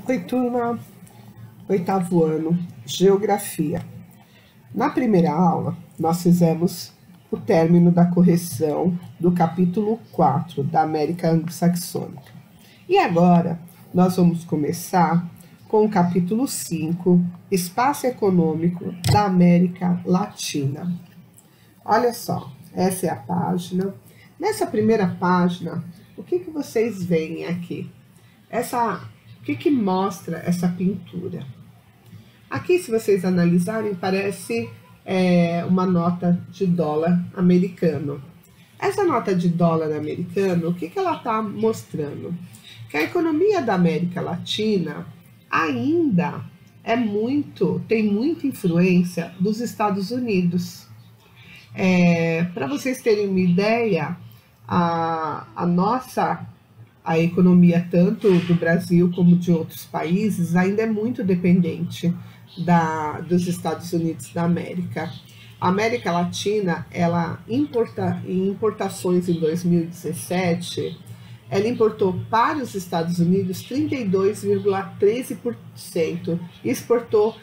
Oi, turma, oitavo ano, Geografia. Na primeira aula, nós fizemos o término da correção do capítulo 4 da América Anglo-Saxônica. E agora, nós vamos começar com o capítulo 5, Espaço Econômico da América Latina. Olha só, essa é a página. Nessa primeira página, o que vocês veem aqui? O que mostra essa pintura? Aqui, se vocês analisarem, parece uma nota de dólar americano. Essa nota de dólar americano, o que ela está mostrando? Que a economia da América Latina ainda tem muita influência dos Estados Unidos. Para vocês terem uma ideia, a economia tanto do Brasil como de outros países ainda é muito dependente dos Estados Unidos da América. A América Latina, ela em importações em 2017, ela importou para os Estados Unidos 32,13% e exportou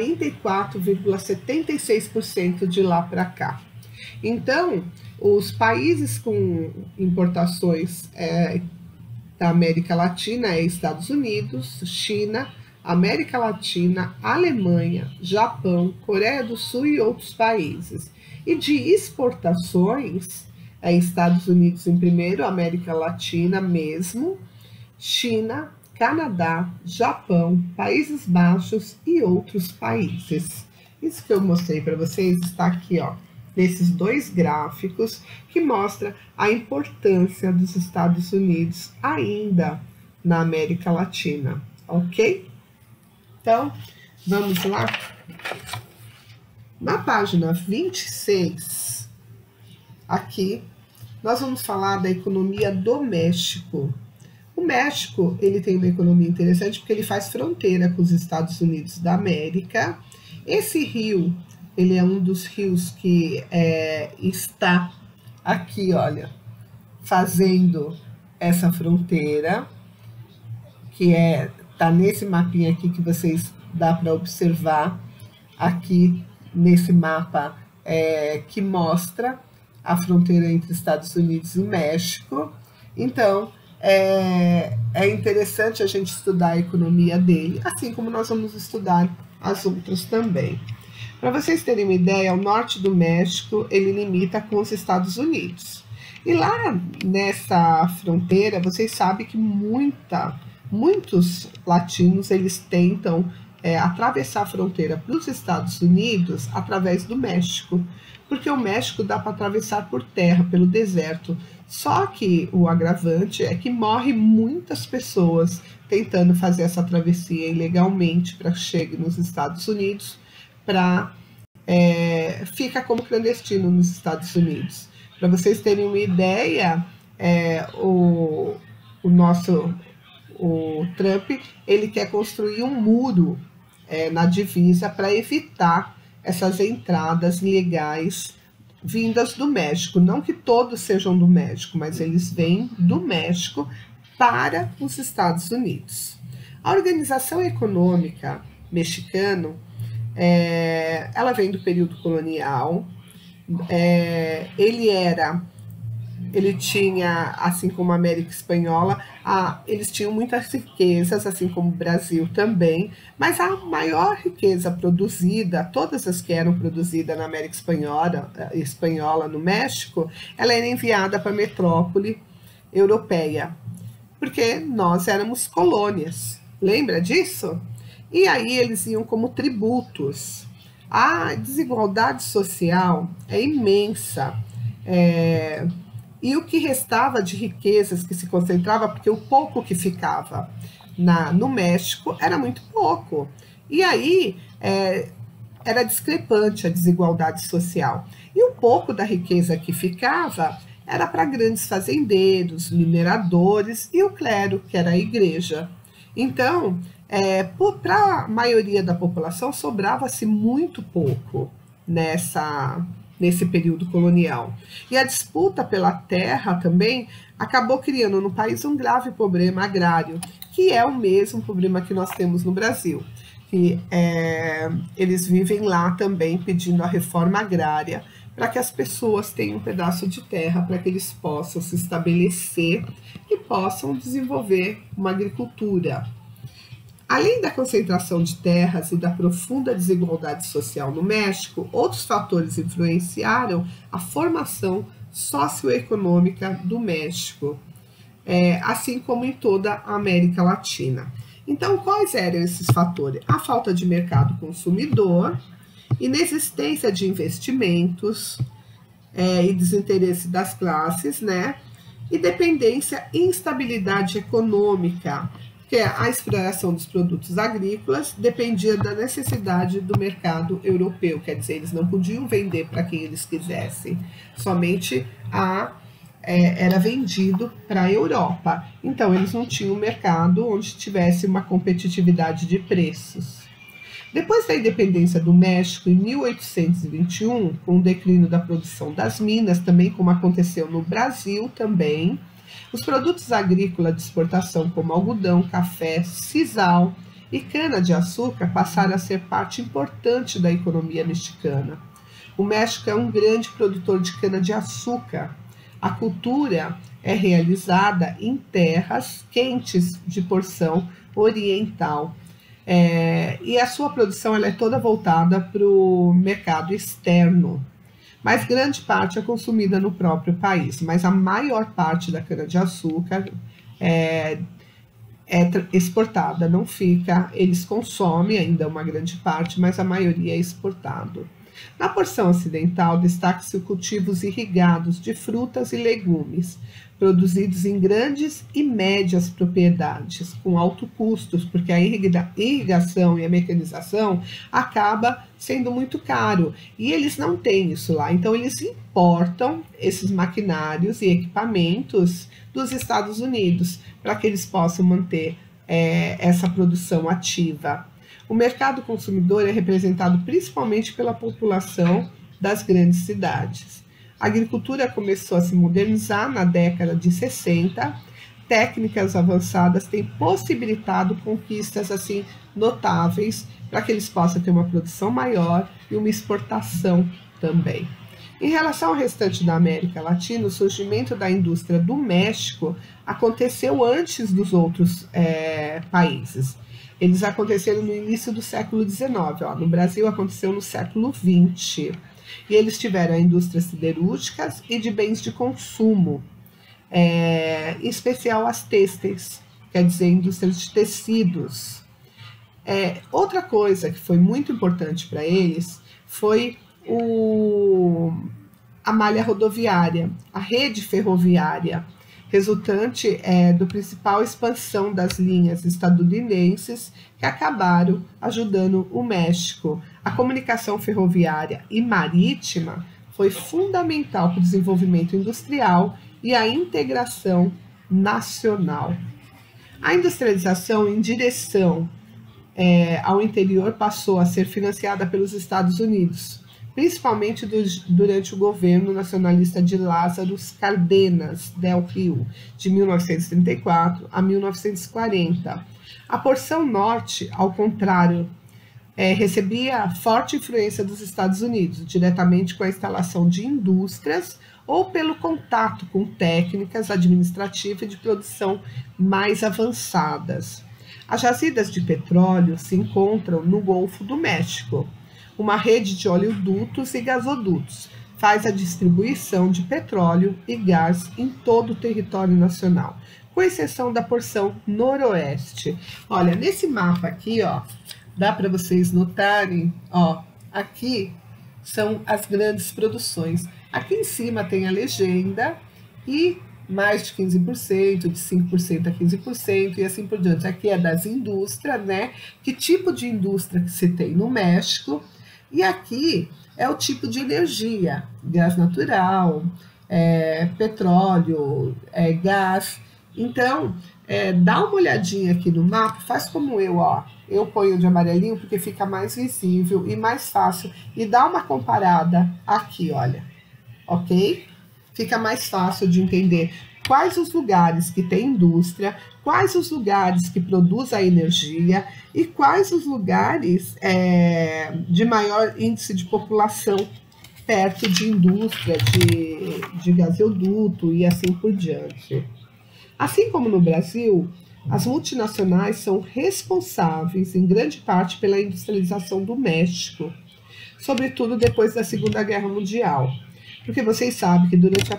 44,76% de lá para cá. Então, os países com importações da América Latina Estados Unidos, China, América Latina, Alemanha, Japão, Coreia do Sul e outros países. E de exportações, Estados Unidos em primeiro, América Latina mesmo, China, Canadá, Japão, Países Baixos e outros países. Isso que eu mostrei para vocês está aqui, ó, nesses dois gráficos que mostra a importância dos Estados Unidos ainda na América Latina, ok? Então, vamos lá. Na página 26, aqui, nós vamos falar da economia do México. O México, ele tem uma economia interessante porque ele faz fronteira com os Estados Unidos da América. Esse rio, ele é um dos rios que está aqui, olha, fazendo essa fronteira, que tá nesse mapinha aqui que vocês dá para observar aqui nesse mapa que mostra a fronteira entre Estados Unidos e México. Então, é interessante a gente estudar a economia dele, assim como nós vamos estudar as outras também. Para vocês terem uma ideia, o norte do México, ele limita com os Estados Unidos. E lá nessa fronteira, vocês sabem que muitos latinos, eles tentam atravessar a fronteira para os Estados Unidos através do México, porque o México dá para atravessar por terra, pelo deserto. Só que o agravante é que morre muitas pessoas tentando fazer essa travessia ilegalmente para que chegue nos Estados Unidos, fica como clandestino nos Estados Unidos. Para vocês terem uma ideia, o Trump, ele quer construir um muro na divisa para evitar essas entradas ilegais vindas do México. Não que todos sejam do México, mas eles vêm do México para os Estados Unidos. A Organização Econômica Mexicana, ela vem do período colonial. Ele tinha, assim como a América Espanhola, eles tinham muitas riquezas, assim como o Brasil também, mas a maior riqueza produzida, todas as que eram produzidas na América Espanhola, no México, ela era enviada para a metrópole europeia, porque nós éramos colônias, lembra disso? E aí eles iam como tributos. A desigualdade social é imensa, e o que restava de riquezas que se concentrava, porque o pouco que ficava no México era muito pouco. E aí era discrepante a desigualdade social. E o pouco da riqueza que ficava era para grandes fazendeiros, mineradores e o clero, que era a igreja. Então, para a maioria da população, sobrava-se muito pouco nesse período colonial. E a disputa pela terra também acabou criando no país um grave problema agrário, que é o mesmo problema que nós temos no Brasil. Que eles vivem lá também pedindo a reforma agrária para que as pessoas tenham um pedaço de terra, para que eles possam se estabelecer e possam desenvolver uma agricultura. Além da concentração de terras e da profunda desigualdade social no México, outros fatores influenciaram a formação socioeconômica do México, assim como em toda a América Latina. Então, quais eram esses fatores? A falta de mercado consumidor, inexistência de investimentos e desinteresse das classes, né? E dependência e instabilidade econômica, porque a exploração dos produtos agrícolas dependia da necessidade do mercado europeu, quer dizer, eles não podiam vender para quem eles quisessem, somente era vendido para a Europa. Então, eles não tinham um mercado onde tivesse uma competitividade de preços. Depois da independência do México, em 1821, com o declínio da produção das minas, também como aconteceu no Brasil também, os produtos agrícolas de exportação como algodão, café, sisal e cana-de-açúcar passaram a ser parte importante da economia mexicana. O México é um grande produtor de cana-de-açúcar. A cultura é realizada em terras quentes de porção oriental. E a sua produção ela é toda voltada para o mercado externo, mas grande parte é consumida no próprio país, mas a maior parte da cana-de-açúcar é exportada, não fica, eles consomem ainda uma grande parte, mas a maioria é exportado. Na porção ocidental, destaca-se os cultivos irrigados de frutas e legumes, produzidos em grandes e médias propriedades, com alto custos, porque a irrigação e a mecanização acaba sendo muito caro, e eles não têm isso lá, então eles importam esses maquinários e equipamentos dos Estados Unidos, para que eles possam manter essa produção ativa. O mercado consumidor é representado principalmente pela população das grandes cidades. A agricultura começou a se modernizar na década de 60. Técnicas avançadas têm possibilitado conquistas assim notáveis para que eles possam ter uma produção maior e uma exportação também. Em relação ao restante da América Latina, o surgimento da indústria do México aconteceu antes dos outros países. Eles aconteceram no início do século XIX. No Brasil aconteceu no século XX. E eles tiveram a indústria siderúrgica e de bens de consumo, em especial as têxteis, quer dizer, indústrias de tecidos. Outra coisa que foi muito importante para eles foi a malha rodoviária, a rede ferroviária, resultante da principal expansão das linhas estadunidenses que acabaram ajudando o México. A comunicação ferroviária e marítima foi fundamental para o desenvolvimento industrial e a integração nacional. A industrialização em direção ao interior passou a ser financiada pelos Estados Unidos, principalmente durante o governo nacionalista de Lázaro Cárdenas del Rio, de 1934 a 1940. A porção norte, ao contrário, recebia forte influência dos Estados Unidos, diretamente com a instalação de indústrias ou pelo contato com técnicas administrativas e de produção mais avançadas. As jazidas de petróleo se encontram no Golfo do México. Uma rede de oleodutos e gasodutos faz a distribuição de petróleo e gás em todo o território nacional, com exceção da porção noroeste. Olha, nesse mapa aqui, dá para vocês notarem, aqui são as grandes produções. Aqui em cima tem a legenda e mais de 15%, de 5% a 15% e assim por diante. Aqui é das indústrias, né? Que tipo de indústria que se tem no México. E aqui é o tipo de energia, gás natural, petróleo, gás Então, dá uma olhadinha aqui no mapa, faz como eu, ó. Eu ponho de amarelinho porque fica mais visível e mais fácil. E dá uma comparada aqui, olha. Ok? Fica mais fácil de entender quais os lugares que tem indústria, quais os lugares que produzem a energia e quais os lugares de maior índice de população perto de indústria, de gasoduto e assim por diante. Assim como no Brasil, as multinacionais são responsáveis, em grande parte, pela industrialização do México, sobretudo depois da Segunda Guerra Mundial. Porque vocês sabem que durante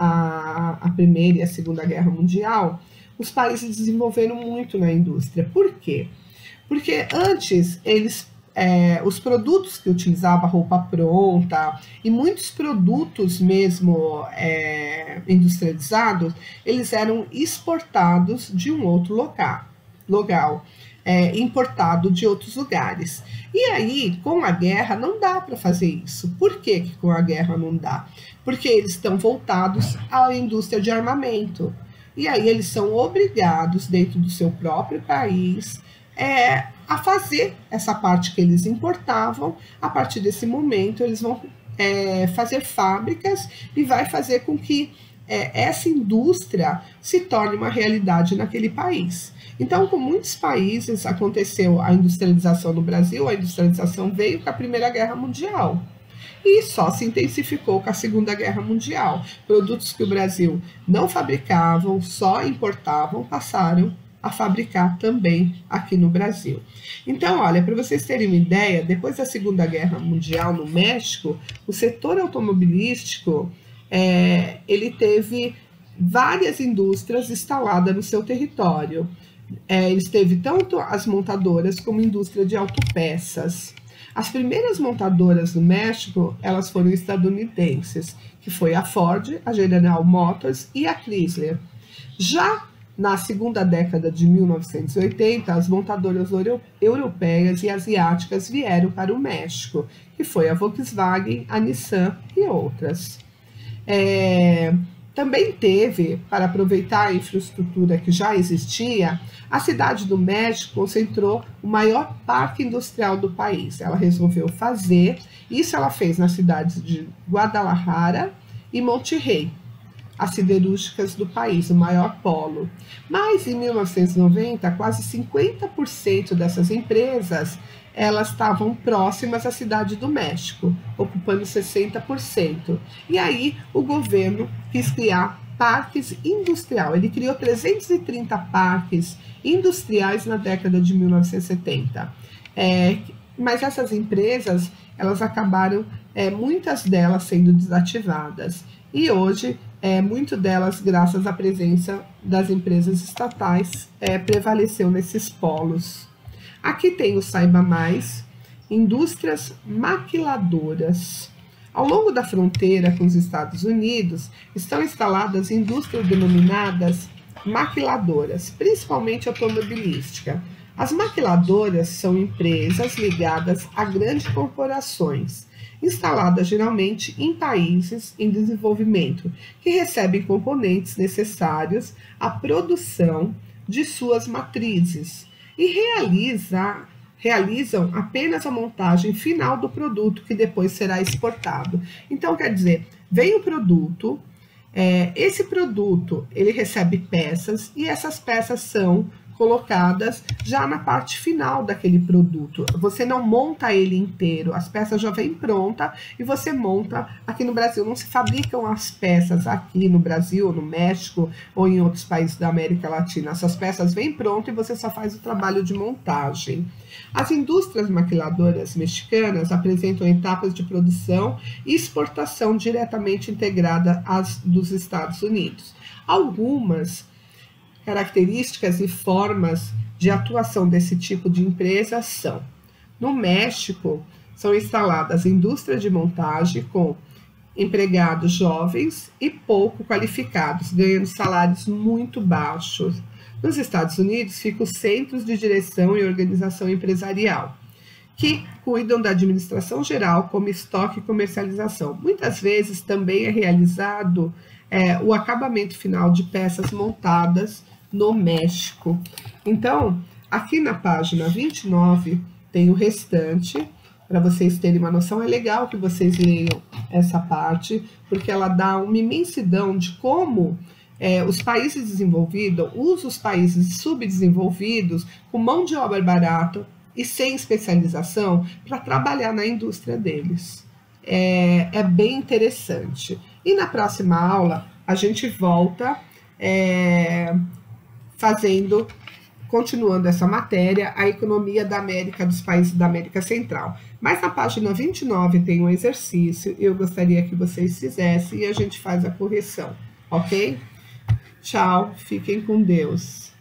a Primeira e a Segunda Guerra Mundial, os países desenvolveram muito na indústria. Por quê? Porque antes os produtos que utilizavam roupa pronta e muitos produtos mesmo industrializados, eles eram exportados de um outro local, importado de outros lugares. E aí, com a guerra, não dá para fazer isso. Por que com a guerra não dá? Porque eles estão voltados à indústria de armamento. E aí eles são obrigados, dentro do seu próprio país, a fazer essa parte que eles importavam. A partir desse momento, eles vão fazer fábricas e vai fazer com que essa indústria se torne uma realidade naquele país. Então, com muitos países aconteceu a industrialização no Brasil, a industrialização veio com a Primeira Guerra Mundial. E só se intensificou com a Segunda Guerra Mundial. Produtos que o Brasil não fabricavam, só importavam, passaram a fabricar também aqui no Brasil. Então, olha, para vocês terem uma ideia, depois da Segunda Guerra Mundial no México, o setor automobilístico, ele teve várias indústrias instaladas no seu território. Eles teve tanto as montadoras como a indústria de autopeças. As primeiras montadoras no México, elas foram estadunidenses, que foi a Ford, a General Motors e a Chrysler. Já na segunda década de 1980, as montadoras europeias e asiáticas vieram para o México, que foi a Volkswagen, a Nissan e outras. Também teve, para aproveitar a infraestrutura que já existia, a cidade do México concentrou o maior parque industrial do país. Ela resolveu fazer, isso ela fez nas cidades de Guadalajara e Monterrey, as siderúrgicas do país, o maior polo. Mas em 1990, quase 50% dessas empresas elas estavam próximas à cidade do México, ocupando 60%. E aí o governo quis criar parques industriais. Ele criou 330 parques industriais na década de 1970. Mas essas empresas, elas acabaram, muitas delas sendo desativadas. E hoje, muito delas, graças à presença das empresas estatais, prevaleceu nesses polos. Aqui tem o Saiba Mais, indústrias maquiladoras. Ao longo da fronteira com os Estados Unidos, estão instaladas indústrias denominadas maquiladoras, principalmente automobilística. As maquiladoras são empresas ligadas a grandes corporações, instaladas geralmente em países em desenvolvimento, que recebem componentes necessários à produção de suas matrizes e realizam apenas a montagem final do produto, que depois será exportado. Então, quer dizer, vem o produto, esse produto ele recebe peças e essas peças são colocadas já na parte final daquele produto. Você não monta ele inteiro, as peças já vêm pronta e você monta. Aqui no Brasil não se fabricam as peças aqui no Brasil, no México ou em outros países da América Latina. Essas peças vêm prontas e você só faz o trabalho de montagem. As indústrias maquiladoras mexicanas apresentam etapas de produção e exportação diretamente integrada às dos Estados Unidos. Algumas características e formas de atuação desse tipo de empresa são: no México, são instaladas indústrias de montagem com empregados jovens e pouco qualificados, ganhando salários muito baixos. Nos Estados Unidos, ficam os centros de direção e organização empresarial, que cuidam da administração geral, como estoque e comercialização. Muitas vezes também é realizado o acabamento final de peças montadas no México. Então, aqui na página 29 tem o restante, para vocês terem uma noção. É legal que vocês leiam essa parte, porque ela dá uma imensidão de como os países desenvolvidos usam os países subdesenvolvidos com mão de obra barata e sem especialização para trabalhar na indústria deles. É bem interessante. E na próxima aula a gente volta continuando essa matéria, a economia da América, dos países da América Central. Mas na página 29 tem um exercício, eu gostaria que vocês fizessem e a gente faz a correção, ok? Tchau, fiquem com Deus.